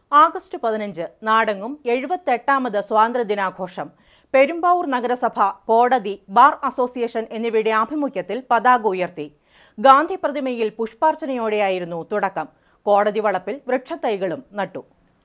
August 15 നാടെങ്ങും 78ാമത് സ്വാതന്ത്ര്യദിനാഘോഷം. പെരുമ്പാവൂർ നഗരസഭ, കോടതി, ബാർ അസോസിയേഷൻ എന്നിവയുടെ ആഭിമുഖ്യത്തിൽ പതാക ഉയർത്തി. ഗാന്ധി പ്രതിമയിൽ പുഷ്പാർച്ചനയോടെയായിരുന്നു തുടക്കം. കോടതി വളപ്പിൽ വൃക്ഷത്തൈകളും നട്ടു.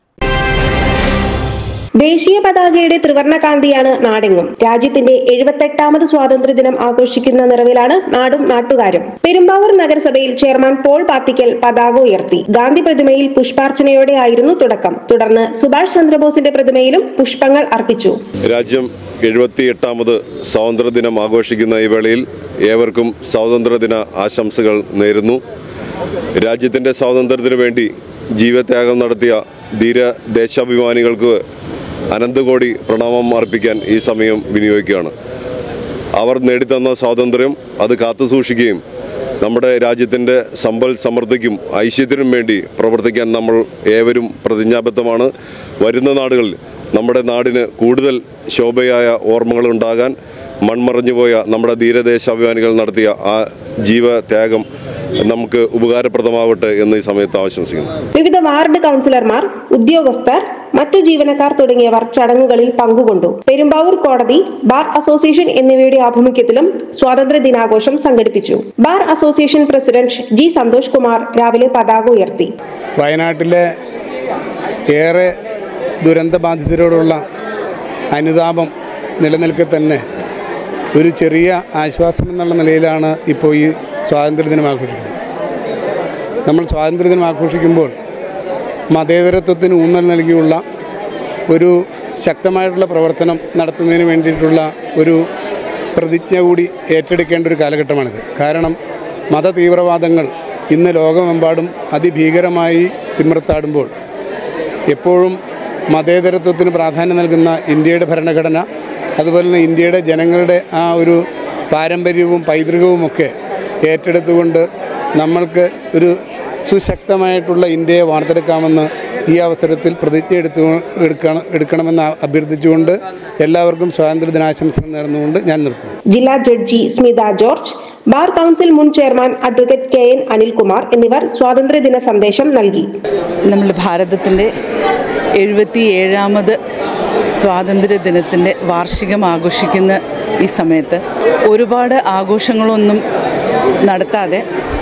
ദേശീയ പതാകയുടെ ത്രിവർണ്ണകാന്തിയാണ് നാടെങ്ങും. രാജ്യത്തിന്റെ 78ാമത് സ്വാതന്ത്ര്യദിനം ആഘോഷിക്കുന്ന നിറവിലാണ് നാടും നാട്ടുകാരും. പെരുമ്പാവൂർ നഗരസഭയിൽ ചെയർമാൻ പോൾ പാത്തിക്കൽ പതാക ഉയർത്തി. ഗാന്ധി പ്രതിമയിൽ പുഷ്പാർച്ചനയോടെയായിരുന്നു തുടക്കം. തുടർന്ന് സുഭാഷ് ചന്ദ്രബോസിന്റെ പ്രതിമയിലും പുഷ്പങ്ങൾ അർപ്പിച്ചു. രാജ്യം 78ാമത് സ്വാതന്ത്ര്യദിനം ആഘോഷിക്കുന്ന ഈ വേളയിൽ ഏവർക്കും സ്വാതന്ത്ര്യദിന ആശംസകൾ നേരുന്നു. രാജ്യത്തിന്റെ സ്വാതന്ത്ര്യത്തിനു വേണ്ടി ജീവത്യാഗം നടത്തിയ ധീര ദേശാഭിമാനികൾക്ക് അനന്തകോടി പ്രണാമം അർപ്പിക്കാൻ ഈ സമയം വിനിയോഗിക്കുകയാണ്. അവർ നേടിത്തന്ന സ്വാതന്ത്ര്യം അത് കാത്തുസൂക്ഷിക്കുകയും നമ്മുടെ രാജ്യത്തിൻ്റെ സമ്പൽ സമൃദ്ധിക്കും ഐശ്വര്യത്തിനും വേണ്ടി പ്രവർത്തിക്കാൻ നമ്മൾ ഏവരും പ്രതിജ്ഞാബദ്ധമാണ്. വരുന്ന നാടുകളിൽ നമ്മുടെ നാടിന് കൂടുതൽ ശോഭയായ ഓർമ്മകൾ ഉണ്ടാകാൻ മൺമറഞ്ഞുപോയ നമ്മുടെ ധീരദേശാഭിമാനികൾ നടത്തിയ ആ ജീവത്യാഗം നമുക്ക് ഉപകാരപ്രദമാവട്ടെ എന്ന് ഈ സമയത്ത് ആശംസിക്കുന്നു. വിവിധ വാർഡ് കൗൺസിലർമാർ, ഉദ്യോഗസ്ഥർ, മറ്റു ജീവനക്കാർ തുടങ്ങിയവർ ചടങ്ങുകളിൽ പങ്കുകൊണ്ടു. പെരുമ്പാവൂർ കോടതി, ബാർ അസോസിയേഷൻ എന്നിവയുടെ ആഭിമുഖ്യത്തിലും സ്വാതന്ത്ര്യ ദിനാഘോഷം സംഘടിപ്പിച്ചു. Bar association president G Santhosh Kumar രാവിലെ പതാക ഉയർത്തി. വയനാട്ടിലെ ഏറെ ദുരന്തബാധിതരോടുള്ള അനുതാപം നിലനിൽക്കെ തന്നെ ഒരു ചെറിയ ആശ്വാസം എന്നുള്ള നിലയിലാണ് ഇപ്പോൾ ഈ സ്വാതന്ത്ര്യദിനം ആഘോഷിക്കുന്നത്. നമ്മൾ സ്വാതന്ത്ര്യദിനം ആഘോഷിക്കുമ്പോൾ മതേതരത്വത്തിന് ഊന്നൽ നൽകിയുള്ള ഒരു ശക്തമായിട്ടുള്ള പ്രവർത്തനം നടത്തുന്നതിന് വേണ്ടിയിട്ടുള്ള ഒരു പ്രതിജ്ഞ കൂടി ഏറ്റെടുക്കേണ്ട ഒരു കാലഘട്ടമാണിത്. കാരണം മതതീവ്രവാദങ്ങൾ ഇന്ന് ലോകമെമ്പാടും അതിഭീകരമായി തിമിർത്താടുമ്പോൾ എപ്പോഴും മതേതരത്വത്തിന് പ്രാധാന്യം നൽകുന്ന ഇന്ത്യയുടെ ഭരണഘടന, അതുപോലെ തന്നെ ഇന്ത്യയുടെ ജനങ്ങളുടെ ആ ഒരു പാരമ്പര്യവും പൈതൃകവുമൊക്കെ ഏറ്റെടുത്തുകൊണ്ട് നമ്മൾക്ക് ഒരു സുശക്തമായിട്ടുള്ള ഇന്ത്യയെ വാർത്തെടുക്കാമെന്ന് ഈ അവസരത്തിൽ പ്രതിജ്ഞ എടുക്കണമെന്ന് അഭ്യർത്ഥിച്ചുകൊണ്ട് എല്ലാവർക്കും സ്വാതന്ത്ര്യദിനാശംസകൾ നേർന്നുകൊണ്ട് ഞാൻ നിർത്തുന്നു. ജില്ലാ judge Smitha George, bar council മുൻ ചെയർമാൻ അഡ്വക്കേറ്റ് KN അനിൽകുമാർ എന്നിവർ സ്വാതന്ത്ര്യദിന സന്ദേശം നൽകി. നമ്മുടെ ഭാരതത്തിൻ്റെ 77ാമത് സ്വാതന്ത്ര്യദിനത്തിൻ്റെ വാർഷികം ആഘോഷിക്കുന്ന ഈ സമയത്ത് ഒരുപാട് ആഘോഷങ്ങളൊന്നും നടത്താതെ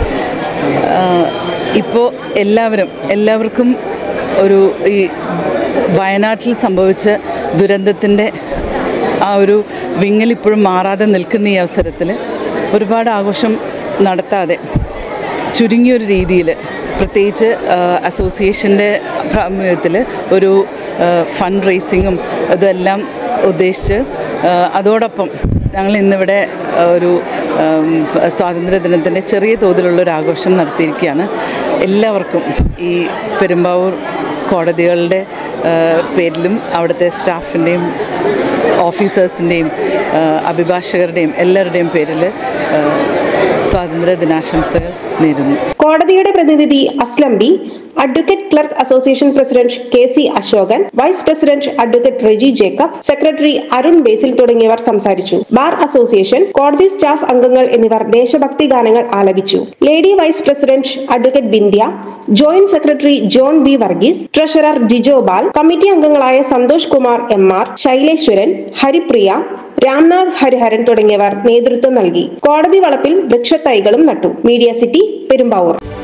ഇപ്പോൾ എല്ലാവർക്കും ഈ വയനാട്ടിൽ സംഭവിച്ച ദുരന്തത്തിൻ്റെ ആ ഒരു വിങ്ങലിപ്പോഴും മാറാതെ നിൽക്കുന്ന ഈ അവസരത്തിൽ ഒരുപാട് ആഘോഷം നടത്താതെ ചുരുങ്ങിയൊരു രീതിയിൽ, പ്രത്യേകിച്ച് അസോസിയേഷൻ്റെ പ്രാമുഖ്യത്തിൽ ഒരു ഫണ്ട് റേസിങ്ങും ഇതെല്ലാം ഉദ്ദേശിച്ച് അതോടൊപ്പം ഞങ്ങൾ ഇന്നിവിടെ ഒരു സ്വാതന്ത്ര്യദിനത്തിൻ്റെ ചെറിയ തോതിലുള്ളൊരു ആഘോഷം നടത്തിയിരിക്കുകയാണ്. എല്ലാവർക്കും ഈ പെരുമ്പാവൂർ കോടതികളുടെ പേരിലും അവിടുത്തെ സ്റ്റാഫിൻ്റെയും ഓഫീസേഴ്സിൻ്റെയും അഭിഭാഷകരുടെയും എല്ലാവരുടെയും പേരിൽ സ്വാതന്ത്ര്യ ദിനാശംസകൾ നേരുന്നു. കോടതിയുടെ പ്രതിനിധി Aslam B, advocate clerk association president KC Ashokan, vice president advocate Reji Jacob, secretary Arun Basil തുടങ്ങിയവർ സംസാരിച്ചു. ബാർ അസോസിയേഷൻ, കോടതി സ്റ്റാഫ് അംഗങ്ങൾ എന്നിവർ ദേശഭക്തി ഗാനങ്ങൾ ആലപിച്ചു. Lady vice president advocate Bindhya, joint secretary John B Varghese, treasurer Jijo Bal, committee അംഗങ്ങളായ സന്തോഷ് കുമാർ MR, ശൈലേശ്വരൻ, ഹരിപ്രിയ, രാംനാഥ് ഹരിഹരൻ തുടങ്ങിയവർ നേതൃത്വം നൽകി. കോടതി വളപ്പിൽ വൃക്ഷത്തൈകളും നട്ടു. Media city, Perumbavoor.